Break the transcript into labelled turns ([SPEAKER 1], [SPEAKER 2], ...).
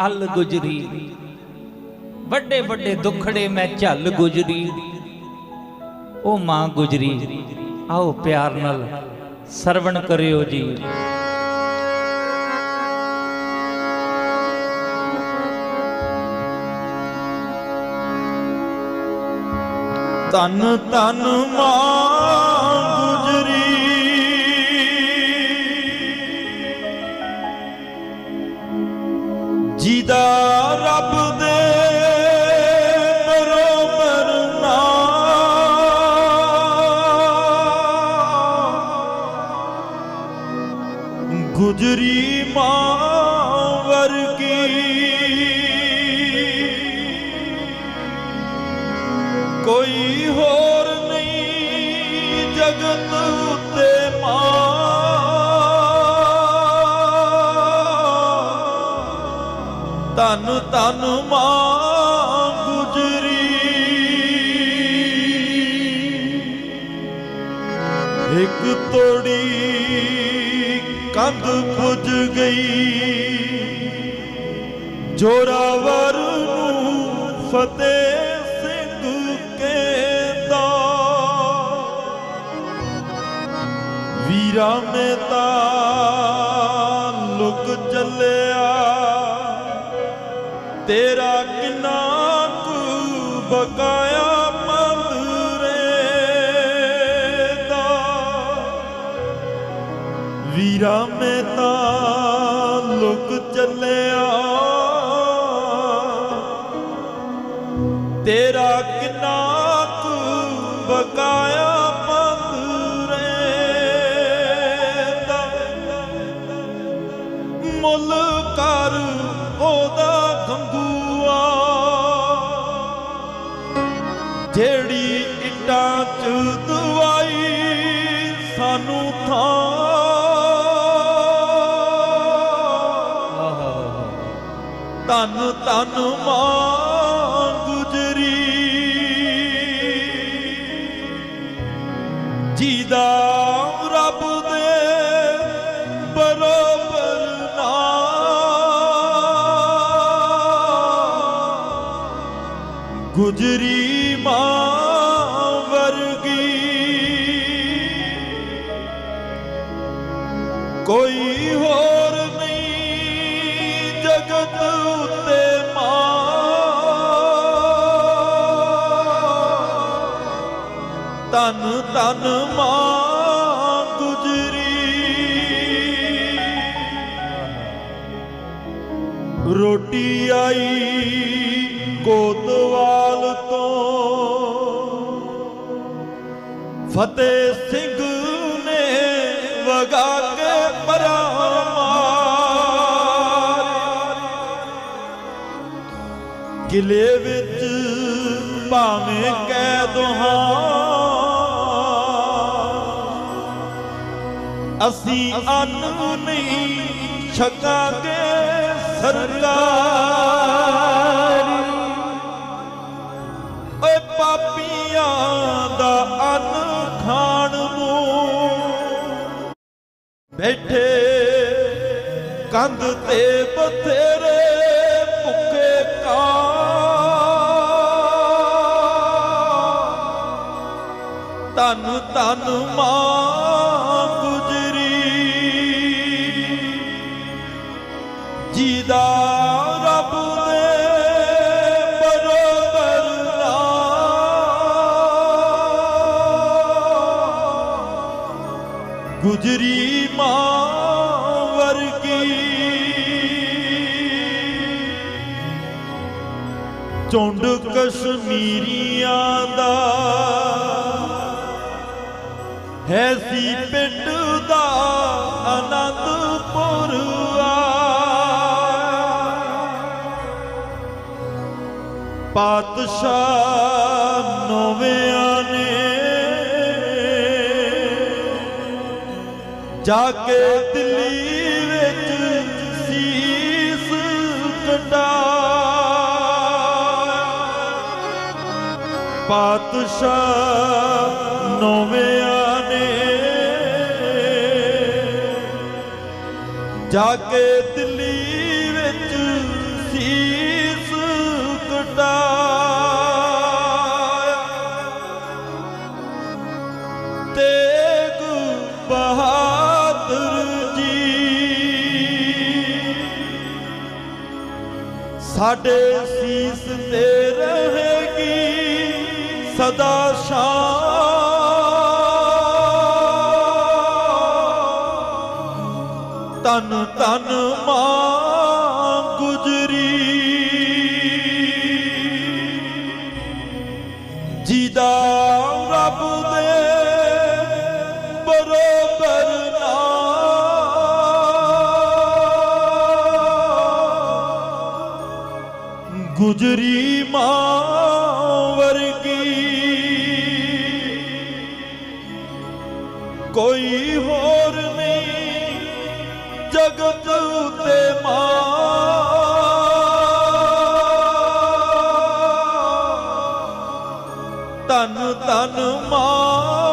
[SPEAKER 1] अल गुजरी, बड़े बड़े दुखड़े मैं झल गुजरी, ओ मां गुजरी। आओ प्यार नाल सरवण करियो जी।
[SPEAKER 2] धन धन मां गुजरी, जिदा रब दे बरोबर ना, गुजरी मां वर्गी कोई होर नहीं जगत उत्ते मां। धन धन मां गुजरी, एक तोड़ी कंध पुज गई, जोरावर नूं फतेह वीरा में ताल्लुक चलिया, तेरा किन्ना कु बकाया मंदरे दा। वीरा में ताल्लुक चलिया, तेरा किन्ना कु बकाया मुल कर ओदा गंगूआ, जेड़ी इट्टां च दवाई सानू थां। धन धन मां गुजरी, जिदा रब दे बरोबर ना, गुजरी मां वर्गी कोई होर नहीं जगत उत्ते मां। धन धन मां गुजरी, रोटी आई कोतवाल तो, फतेह सिंह ने वगा के परामार, किले विच भावें कैद हां, असीं अन्न नहीं छकांगे सरकार। ओए पापियां दा अन्न खाण नूं बैठे कंध ते बथेरे भुखे कां। धन धन मां गुजरी, जिदा रब दे बरोबर ना, गुजरी मां वर्गी झुंड कश्मीरियां दा है सी पिंड दा आनंदपुर आ। पातशाह नौवियां ने जाके दिल्ली विच सीस कटाया। पातशाह नौवियां ने जाके दिल्ली विच ਤੇਗ ਬਹਾਦਰ ਜੀ ਸਾਡੇ ਸੀਸ ਤੇ ਰਹੇਗੀ ਸਦਾ ਸ਼ਾਨ। ਧੰਨ ਧੰਨ ਮਾਂ ਗੁਜਰੀ ਜਿਹਦਾ ਰੱਬ ਦੇ ਬਰੋਬਰ ਨਾ ਗੁਜਰੀ ਮਾਂ ਵਰਗੀ ਕੋਈ ਹੋਰ ਨਹੀਂ ਜਗਤ ਉਤੇ ਮਾਂ। ਧੰਨ ਧੰਨ ਮਾਂ